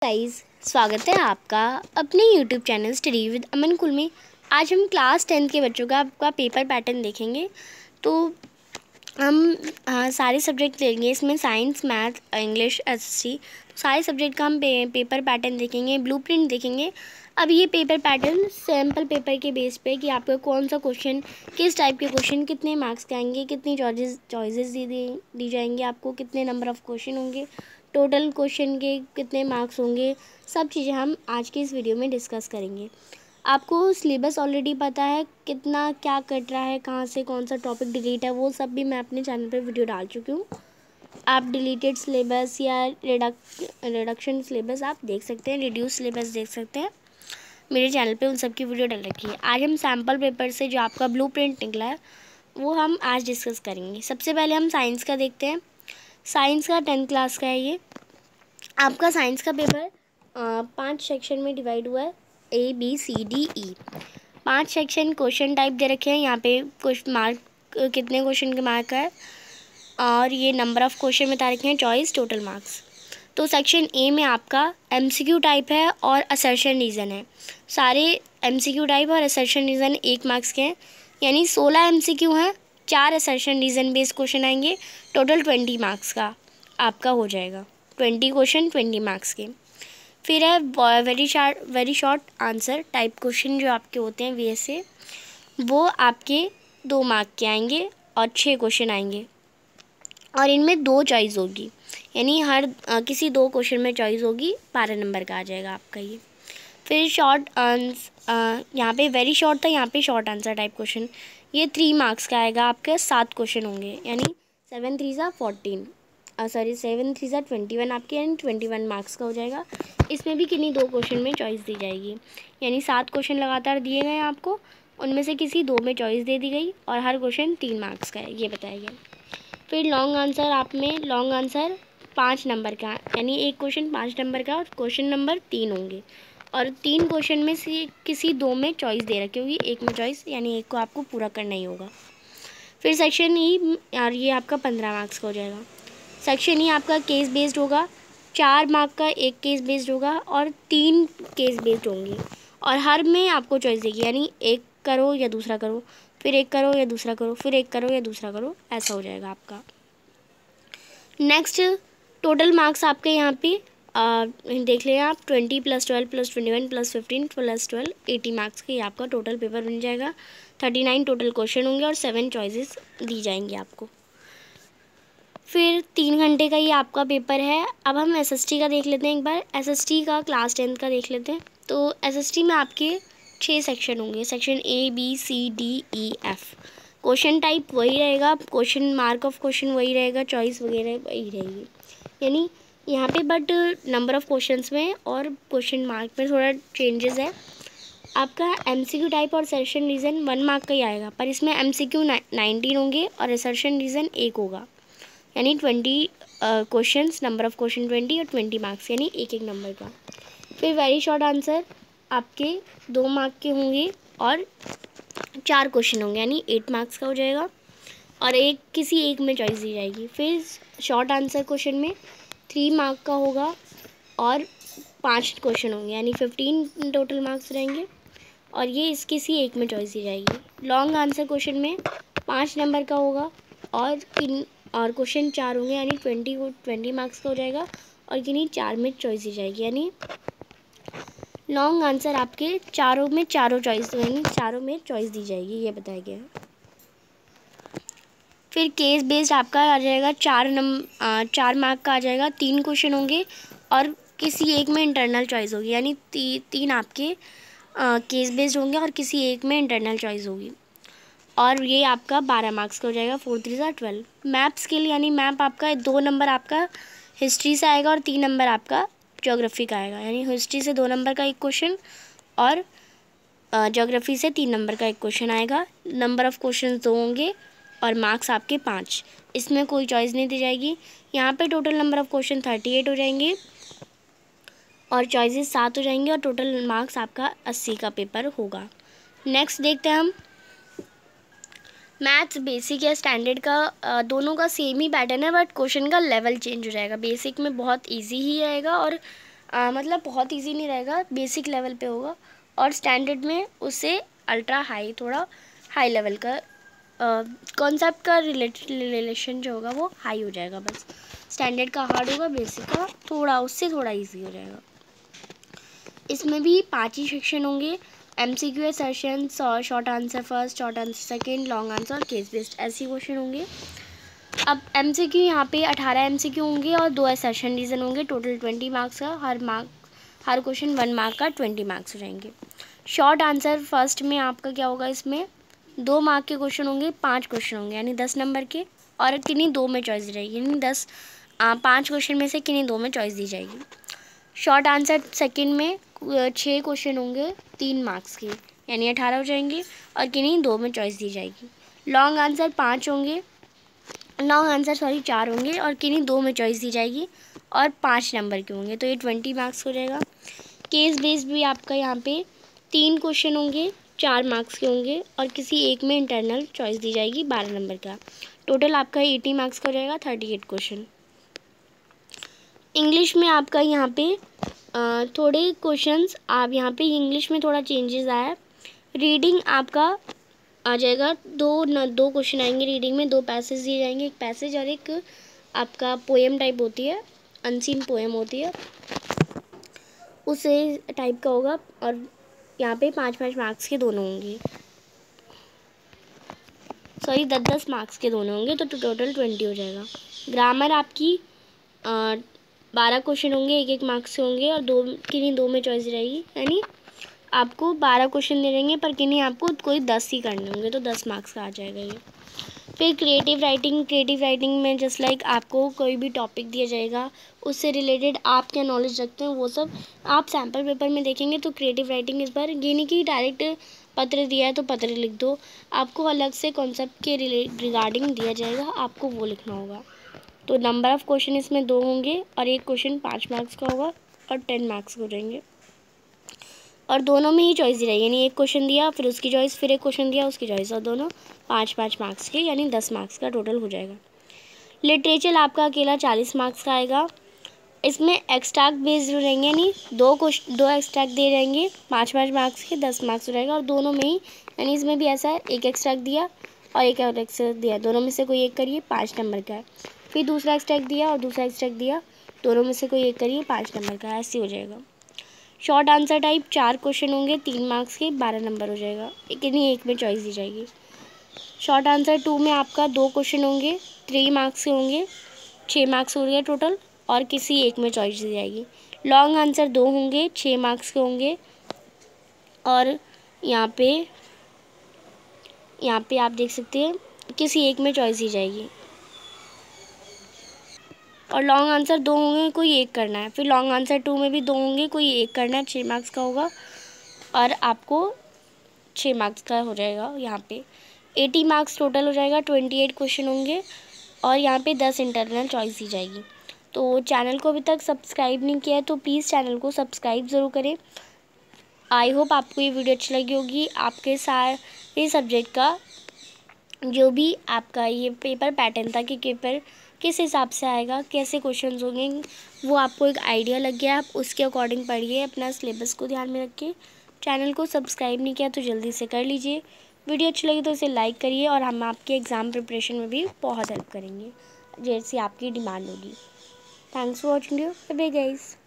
Guys, स्वागत है आपका अपने YouTube channel study with Aman कुल में। आज हम क्लास 10th के बच्चों का आपका पेपर पैटर्न देखेंगे। तो हम सारे सब्जेक्ट लेंगे, इसमें साइंस, मैथ, इंग्लिश, एसएसटी, सारे सब्जेक्ट का हम पेपर पैटर्न देखेंगे, ब्लूप्रिंट देखेंगे। अब ये पेपर पैटर्न सैम्पल पेपर के बेस पे कि आपका कौन सा क्वेश्चन, किस टाइप के क्वेश्चन, कितने मार्क्स के आएंगे, कितनी चॉइसेस दी जाएंगी, आपको कितने नंबर ऑफ़ क्वेश्चन होंगे, टोटल क्वेश्चन के कितने मार्क्स होंगे, सब चीज़ें हम आज की इस वीडियो में डिस्कस करेंगे। आपको सिलेबस ऑलरेडी पता है, कितना क्या कट रहा है, कहाँ से कौन सा टॉपिक डिलीट है, वो सब भी मैं अपने चैनल पे वीडियो डाल चुकी हूँ। आप डिलीटेड सिलेबस या रिडक्शन सिलेबस आप देख सकते हैं, रिड्यूस सिलेबस देख सकते हैं, मेरे चैनल पे उन सब की वीडियो डाल रखी है। आज हम सैम्पल पेपर से जो आपका ब्लूप्रिंट निकला है वो हम आज डिस्कस करेंगे। सबसे पहले हम साइंस का देखते हैं। साइंस का 10th क्लास का है ये। आपका साइंस का पेपर 5 सेक्शन में डिवाइड हुआ है, ABCDE। 5 सेक्शन, क्वेश्चन टाइप दे रखे हैं यहाँ पे, क्वेश्चन मार्क कितने क्वेश्चन के मार्क है, और ये नंबर ऑफ़ क्वेश्चन बता रखे हैं, चॉइस, टोटल मार्क्स। तो सेक्शन ए में आपका MCQ टाइप है और असर्शन रीज़न है। सारे MCQ टाइप और असर्शन रीज़न 1 मार्क्स के हैं, यानी 16 MCQ हैं, 4 असर्शन रीज़न बेस्ड क्वेश्चन आएंगे, टोटल 20 मार्क्स का आपका हो जाएगा। 20 क्वेश्चन 20 मार्क्स के। फिर है very short answer type question जो आपके होते हैं VSA, वो आपके 2 मार्क के आएंगे और 6 क्वेश्चन आएंगे, और इनमें 2 चॉइस होगी, यानी हर किसी 2 क्वेश्चन में चॉइस होगी, 12 नंबर का आ जाएगा आपका ये। फिर शॉर्ट यहाँ पे वेरी शॉर्ट था, यहाँ पे शॉर्ट आंसर टाइप क्वेश्चन, ये 3 मार्क्स का आएगा, आपके 7 क्वेश्चन होंगे, यानी 7 3 14 7 3 21 आपके, यानी 21 मार्क्स का हो जाएगा। इसमें भी किन्हीं 2 क्वेश्चन में चॉइस दी जाएगी, यानी 7 क्वेश्चन लगातार दिए गए आपको, उनमें से किसी 2 में चॉइस दे दी गई, और हर क्वेश्चन 3 मार्क्स का है, ये बताया गया। फिर लॉन्ग आंसर, आप में लॉन्ग आंसर 5 नंबर का, यानी एक क्वेश्चन 5 नंबर का, और क्वेश्चन नंबर 3 होंगे, और 3 क्वेश्चन में से किसी 2 में चॉइस दे रखी होगी, एक में चॉइस, यानी एक को आपको पूरा करना ही होगा। फिर सेक्शन ई, और ये आपका 15 मार्क्स का हो जाएगा। सेक्शन ई आपका केस बेस्ड होगा, 4 मार्क का एक केस बेस्ड होगा, और 3 केस बेस्ड होंगी, और हर में आपको चॉइस देगी, यानी एक करो या दूसरा करो, फिर एक करो या दूसरा करो, फिर एक करो या दूसरा करो, ऐसा हो जाएगा आपका। नेक्स्ट, टोटल मार्क्स आपके यहाँ पे देख लें आप, 20 + 12 + 21 + 15 + 12 80 मार्क्स के आपका टोटल पेपर बन जाएगा। 39 टोटल क्वेश्चन होंगे और 7 चॉइसेस दी जाएंगी आपको। फिर 3 घंटे का ये आपका पेपर है। अब हम SST का देख लेते हैं एक बार। SST का क्लास 10th का देख लेते हैं। तो SST में आपके 6 सेक्शन होंगे, सेक्शन ABCDEF। क्वेश्चन टाइप वही रहेगा, क्वेश्चन मार्क ऑफ क्वेश्चन वही रहेगा, चॉइस वगैरह वही रहेगी, यानी यहाँ पे बट नंबर ऑफ़ क्वेश्चंस में और क्वेश्चन मार्क में थोड़ा चेंजेस है। आपका MCQ टाइप और असर्शन रीज़न 1 मार्क का ही आएगा, पर इसमें MCQ 19 होंगे और असर्शन रीज़न 1 होगा, यानी 20 क्वेश्चंस, नंबर ऑफ़ क्वेश्चन 20 और 20 मार्क्स, यानी एक एक नंबर का। फिर वेरी शॉर्ट आंसर आपके 2 मार्क के होंगे और 4 क्वेश्चन होंगे, यानी 8 मार्क्स का हो जाएगा, और किसी एक में चॉइस दी जाएगी। फिर शॉर्ट आंसर क्वेश्चन में 3 मार्क का होगा और 5 क्वेश्चन होंगे, यानी 15 टोटल मार्क्स रहेंगे, और ये किसी एक में चॉइस दी जाएगी। लॉन्ग आंसर क्वेश्चन में 5 नंबर का होगा और क्वेश्चन 4 होंगे, यानी 20 मार्क्स का हो जाएगा, और किन्हीं 4 में चॉइस दी जाएगी, यानी लॉन्ग आंसर आपके चारों में चारों चॉइस, यानी चारों में चॉइस दी जाएगी, ये बताया गया है। फिर केस बेस्ड आपका आ जाएगा, 4 मार्क का आ जाएगा, 3 क्वेश्चन होंगे और किसी एक में इंटरनल चॉइस होगी, यानी 3 आपके केस बेस्ड होंगे और किसी एक में इंटरनल चॉइस होगी, और ये आपका 12 मार्क्स का हो जाएगा। 4 3 12। मैप स्किल, यानी मैप आपका 2 नंबर आपका हिस्ट्री से आएगा और 3 नंबर आपका ज्योग्राफी का आएगा, यानी हिस्ट्री से 2 नंबर का एक क्वेश्चन और ज्योग्राफी से 3 नंबर का एक क्वेश्चन आएगा। नंबर ऑफ़ क्वेश्चन 2 होंगे और मार्क्स आपके 5, इसमें कोई चॉइस नहीं दी जाएगी। यहाँ पे टोटल नंबर ऑफ़ क्वेश्चन 38 हो जाएंगे और चॉइसेस 7 हो जाएंगे, और टोटल मार्क्स आपका 80 का पेपर होगा। नेक्स्ट देखते हैं हम मैथ्स बेसिक या स्टैंडर्ड का, दोनों का सेम ही पैटर्न है, बट क्वेश्चन का लेवल चेंज हो जाएगा। बेसिक में बहुत इजी ही रहेगा और मतलब बहुत इजी नहीं रहेगा, बेसिक लेवल पे होगा, और स्टैंडर्ड में उससे अल्ट्रा हाई, थोड़ा हाई लेवल का कॉन्सेप्ट का रिलेशन जो होगा वो हाई हो जाएगा। बस स्टैंडर्ड का हार्ड होगा, बेसिक का थोड़ा उससे थोड़ा इजी हो जाएगा। इसमें भी 5 ही सेक्शन होंगे, MCQ assertion, short answer first, short answer second, long answer और केस बेस्ड, ऐसे क्वेश्चन होंगे। अब MCQ यहाँ पे 18 MCQ होंगे और 2 एसेशन रीजन होंगे, टोटल 20 मार्क्स का, हर क्वेश्चन 1 मार्क का 20 मार्क्स हो जाएंगे। शॉर्ट आंसर फर्स्ट में आपका क्या होगा, इसमें 2 मार्क के क्वेश्चन होंगे, 5 क्वेश्चन होंगे यानी 10 नंबर के, और किन्हीं 2 में चॉइस दी जाएगी, यानी 5 क्वेश्चन में से किन्हीं 2 में चॉइस दी जाएगी। शॉर्ट आंसर सेकंड में 6 क्वेश्चन होंगे 3 मार्क्स के, यानी 18 हो जाएंगे, और किन्हीं 2 में चॉइस दी जाएगी। लॉन्ग आंसर 4 होंगे और किन्हीं 2 में चॉइस दी जाएगी, और 5 नंबर के होंगे, तो ये 20 मार्क्स हो जाएगा। केस बेस्ड भी आपका यहाँ पे 3 क्वेश्चन होंगे, 4 मार्क्स के होंगे, और किसी एक में इंटरनल चॉइस दी जाएगी 12 नंबर का। टोटल आपका 80 मार्क्स का हो जाएगा, 38 क्वेश्चन। इंग्लिश में आपका यहाँ पे थोड़े क्वेश्चंस, आप यहाँ पे इंग्लिश में थोड़ा चेंजेस आया है। रीडिंग आपका आ जाएगा, 2 क्वेश्चन आएंगे रीडिंग में, 2 पैसेज दिए जाएंगे, एक पैसेज और एक आपका पोएम टाइप होती है, अनसीन पोएम होती है, उसे टाइप का होगा, और यहाँ पे 5-5 मार्क्स के दोनों होंगे, सॉरी 10-10 मार्क्स के दोनों होंगे, तो टोटल 20 हो जाएगा। ग्रामर आपकी 12 क्वेश्चन होंगे, 1-1 मार्क्स से होंगे, और किन्हीं 2 में चॉइस रहेगी, यानी आपको 12 क्वेश्चन दे देंगे, पर किन्हीं आपको कोई 10 ही करने होंगे, तो 10 मार्क्स का आ जाएगा ये। फिर क्रिएटिव राइटिंग में जस्ट लाइक आपको कोई भी टॉपिक दिया जाएगा, उससे रिलेटेड आप क्या नॉलेज रखते हैं वो सब आप सैम्पल पेपर में देखेंगे। तो क्रिएटिव राइटिंग इस बार ये नहीं कि डायरेक्ट पत्र दिया है तो पत्र लिख दो, आपको अलग से कॉन्सेप्ट के रिगार्डिंग दिया जाएगा, आपको वो लिखना होगा। तो नंबर ऑफ़ क्वेश्चन इसमें 2 होंगे, और एक क्वेश्चन 5 मार्क्स का होगा, और 10 मार्क्स हो जाएंगे, और दोनों में ही चॉइस दी जाएगी, यानी एक क्वेश्चन दिया फिर उसकी चॉइस, फिर एक क्वेश्चन दिया उसकी चॉइस, और दोनों 5-5 मार्क्स के, यानी 10 मार्क्स का टोटल हो जाएगा। लिटरेचर आपका अकेला 40 मार्क्स का आएगा। इसमें एक्सट्रैक्ट बेस्ड रहेंगे, यानी 2 एक्सट्रैक्ट दे जाएंगे 5-5 मार्क्स के, 10 मार्क्स हो जाएगा, और दोनों में ही, यानी इसमें भी ऐसा है, एक एक्सट्रैक्ट दिया और एक और एक्सट्रैक्ट दिया, दोनों में से कोई एक करिए, 5 नंबर का है। फिर दूसरा एक्सट्रैक्ट दिया और दूसरा एक्सट्रैक्ट दिया, दोनों में से कोई एक करिए, 5 नंबर का, ऐसे हो जाएगा। शॉर्ट आंसर टाइप 4 क्वेश्चन होंगे, 3 मार्क्स के, 12 नंबर हो जाएगा, किन्हीं एक में चॉइस दी जाएगी। शॉर्ट आंसर 2 में आपका 2 क्वेश्चन होंगे, 3 मार्क्स के होंगे, 6 मार्क्स हो गया टोटल, और किसी एक में चॉइस दी जाएगी। लॉन्ग आंसर 2 होंगे, 6 मार्क्स के होंगे, और यहाँ पे आप देख सकते हैं किसी एक में चॉइस दी जाएगी। और लॉन्ग आंसर 2 होंगे, कोई एक करना है। फिर लॉन्ग आंसर 2 में भी 2 होंगे, कोई एक करना है, 6 मार्क्स का होगा, और आपको 6 मार्क्स का हो जाएगा। यहाँ पे 80 मार्क्स टोटल हो जाएगा, 28 क्वेश्चन होंगे, और यहाँ पे 10 इंटरनल चॉइस दी जाएगी। तो चैनल को अभी तक सब्सक्राइब नहीं किया है तो प्लीज़ चैनल को सब्सक्राइब ज़रूर करें। आई होप आपको ये वीडियो अच्छी लगी होगी। आपके सारे सब्जेक्ट का जो भी आपका ये पेपर पैटर्न था कि पेपर किस हिसाब से आएगा, कैसे क्वेश्चंस होंगे, वो आपको एक आइडिया लग गया। आप उसके अकॉर्डिंग पढ़िए, अपना सिलेबस को ध्यान में रखिए। चैनल को सब्सक्राइब नहीं किया तो जल्दी से कर लीजिए। वीडियो अच्छी लगी तो इसे लाइक करिए, और हम आपके एग्ज़ाम प्रिपरेशन में भी बहुत हेल्प करेंगे जैसी आपकी डिमांड होगी। Thanks for watching, bye bye guys.